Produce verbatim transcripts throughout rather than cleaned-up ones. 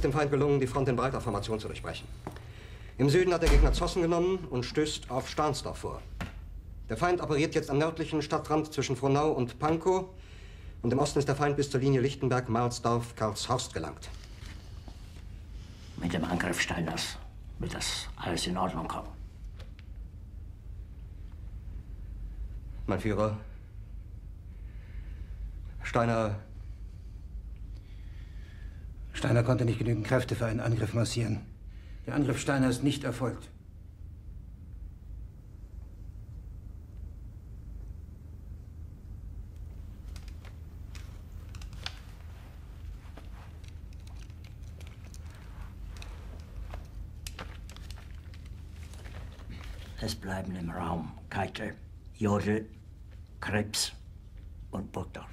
dem Feind gelungen, die Front in breiter Formation zu durchbrechen. Im Süden hat der Gegner Zossen genommen und stößt auf Stahnsdorf vor. Der Feind operiert jetzt am nördlichen Stadtrand zwischen Frohnau und Pankow. Und im Osten ist der Feind bis zur Linie Lichtenberg-Marsdorf-Karlshorst gelangt. Mit dem Angriff Steiners wird das alles in Ordnung kommen. Mein Führer, Steiner... Steiner konnte nicht genügend Kräfte für einen Angriff massieren. Der Angriff Steiner ist nicht erfolgt. Es bleiben im Raum Keitel, Jodl, Krebs und Burgdorf.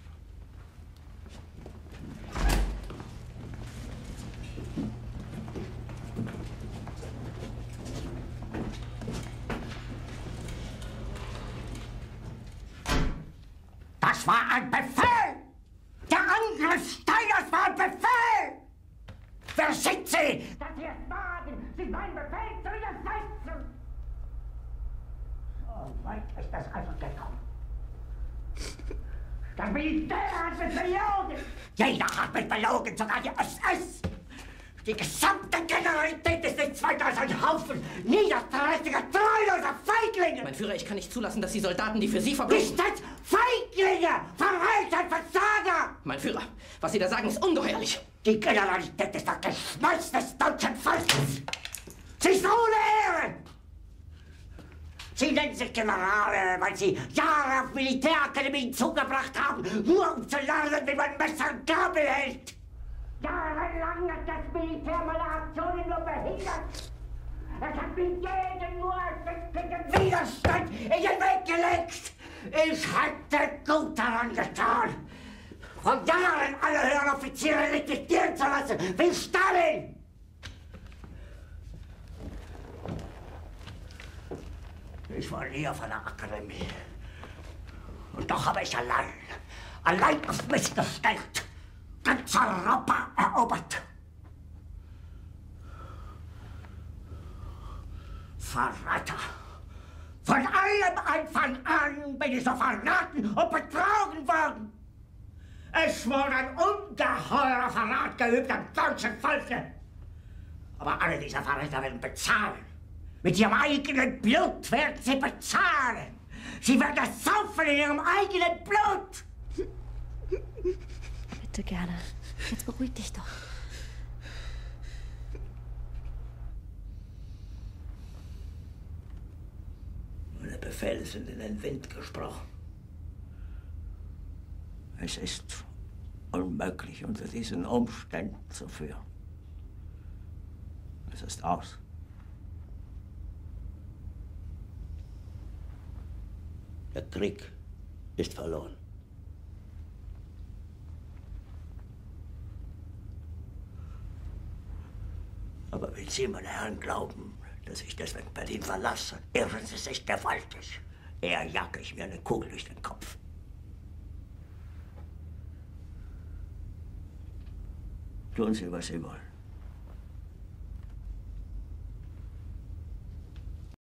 Das war ein Befehl! Der Angriff Steiners war ein Befehl! Wer sind Sie, dass Sie es wagen, sich meinen Befehl zu widersetzen? So weit ist das also gekommen. Das Militär hat mich belogen! Jeder hat mich belogen, sogar die S S! Die gesamte Generalität ist nichts weiter als ein Haufen niederträchtiger, treuloser Feiglinge! Mein Führer, ich kann nicht zulassen, dass die Soldaten, die für Sie verbringen... Nicht als Feiglinge! Verräter, Versager! Mein Führer, was Sie da sagen, ist ungeheuerlich. Die Generalität ist das Geschmeiß des deutschen Volkes! Sie ist ohne Ehre! Sie nennen sich Generale, weil Sie Jahre auf Militärakademien zugebracht haben, nur um zu lernen, wie man Messer und Gabel hält! Jahrelang hat das Militär meine Aktionen nur behindert. Es hat mir jeden nur erstickenden Widerstand in den Weg gelegt. Ich hätte gut daran getan, von Jahren alle höheren Offiziere liquidieren zu lassen, wie Stalin. Ich war nie auf einer Akademie. Und doch habe ich allein, allein auf mich gestellt, ganz Europa erobert. Verräter! Von allem Anfang an bin ich so verraten und betrogen worden. Es wurde ein ungeheurer Verrat geübt am deutschen Volke. Aber alle diese Verräter werden bezahlen. Mit ihrem eigenen Blut werden sie bezahlen. Sie werden es saufen in ihrem eigenen Blut. Bitte gerne. Jetzt beruhig dich doch. Meine Befehle sind in den Wind gesprochen. Es ist unmöglich, unter diesen Umständen zu führen. Es ist aus. Der Krieg ist verloren. Aber wenn Sie, meine Herren, glauben, dass ich deswegen Berlin verlasse, irren Sie sich gewaltig. Eher jage ich mir eine Kugel durch den Kopf. Tun Sie, was Sie wollen.